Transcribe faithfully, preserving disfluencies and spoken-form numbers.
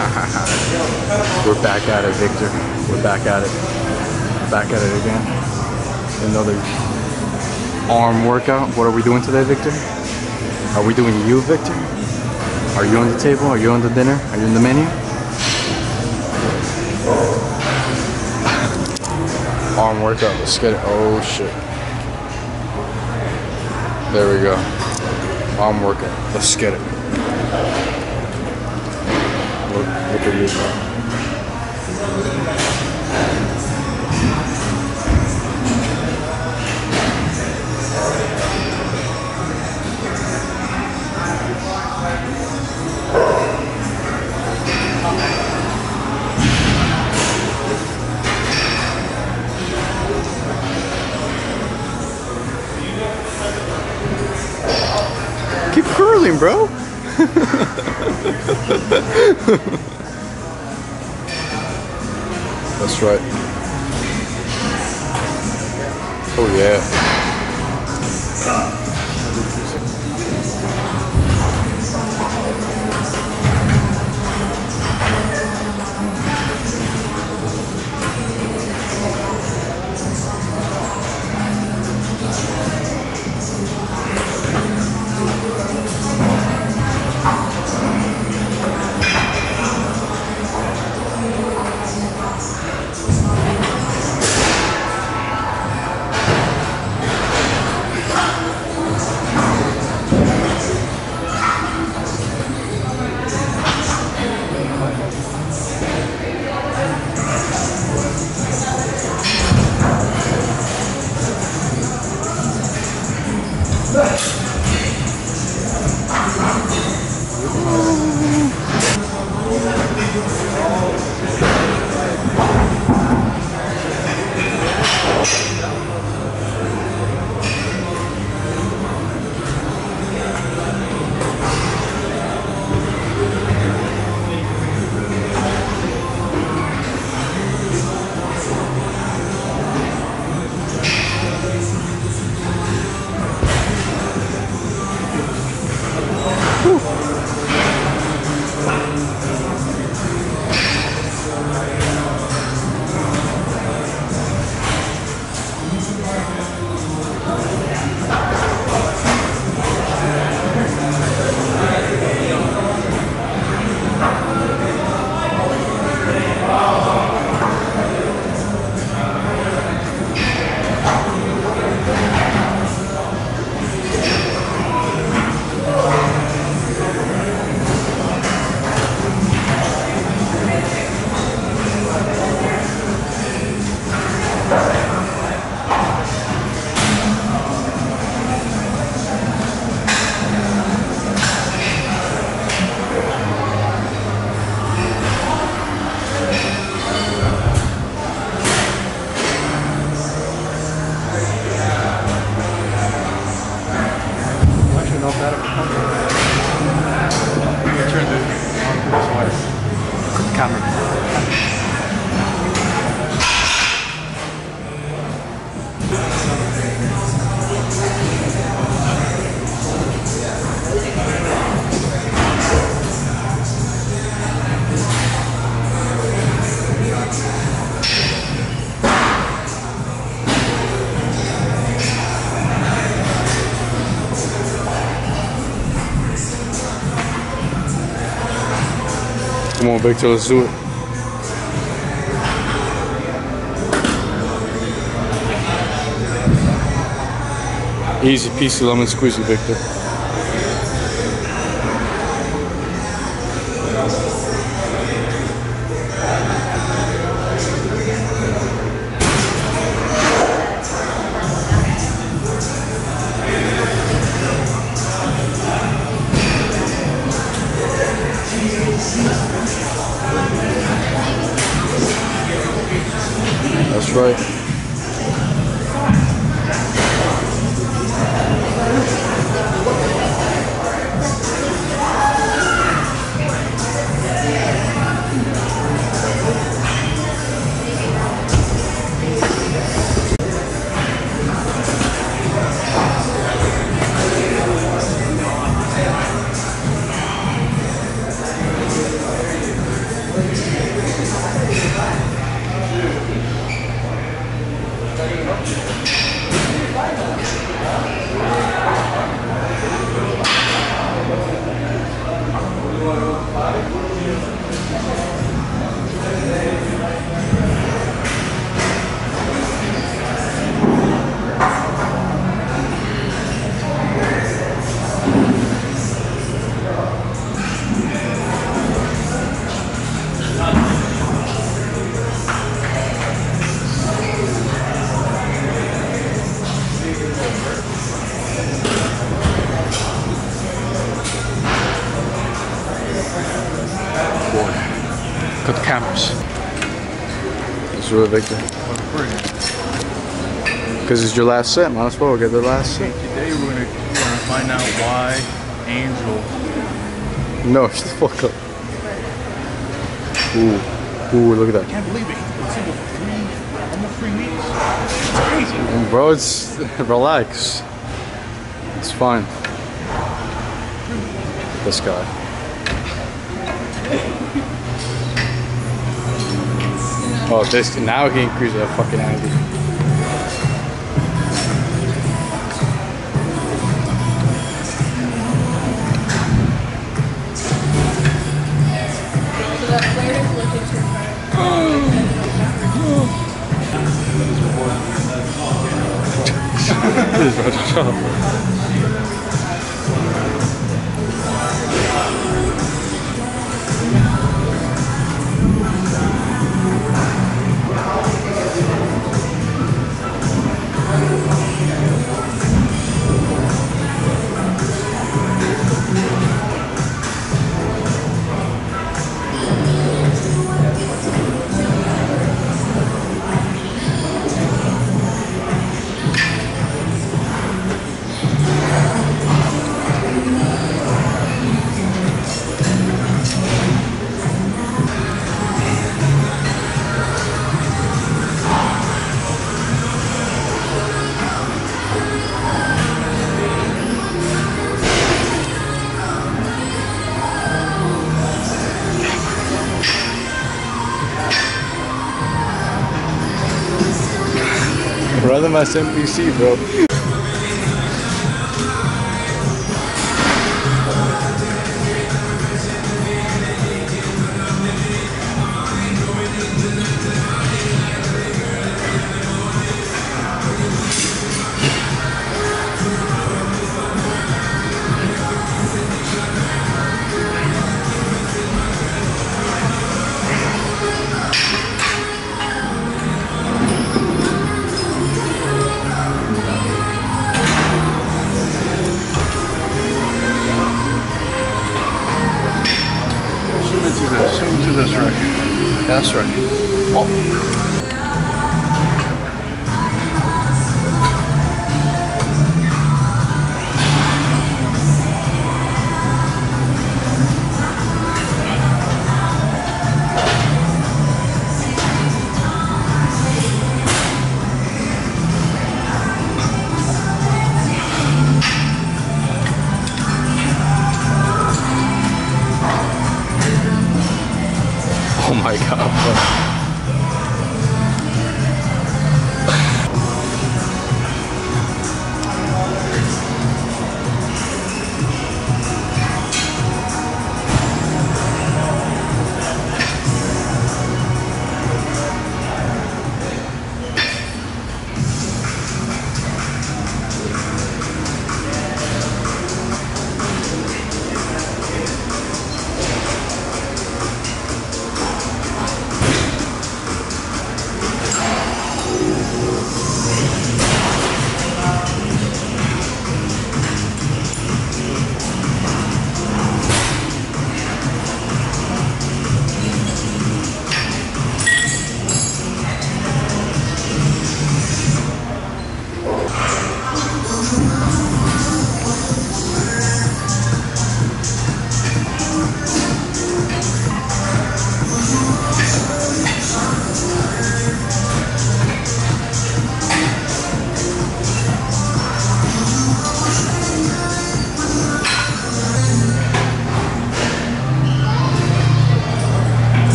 We're back at it, Victor. We're back at it. Back at it again. Another arm workout. What are we doing today, Victor? Are we doing you, Victor? Are you on the table? Are you on the dinner? Are you in the menu? Arm workout. Let's get it. Oh shit. There we go. Arm workout. Let's get it. Look, look at you, bro. Keep curling, bro. That's right. Oh yeah. Come on, Victor, let's do it. Easy peasy lemon squeezy, Victor. That's right. with the cameras. Let's do it, Victor. Because it's your last set, might as well get the last set. Today we're gonna, we're gonna find out why Angel. No, shut the fuck up. Ooh, ooh, look at that. I can't believe it. It's single for three, almost three weeks. It's crazy. And bro, it's relax. It's fine. This guy. Oh, this now he increases that fucking angry. Rather my N P C, bro. Zoom to this right. That's right. Oh. Oh my god, bro.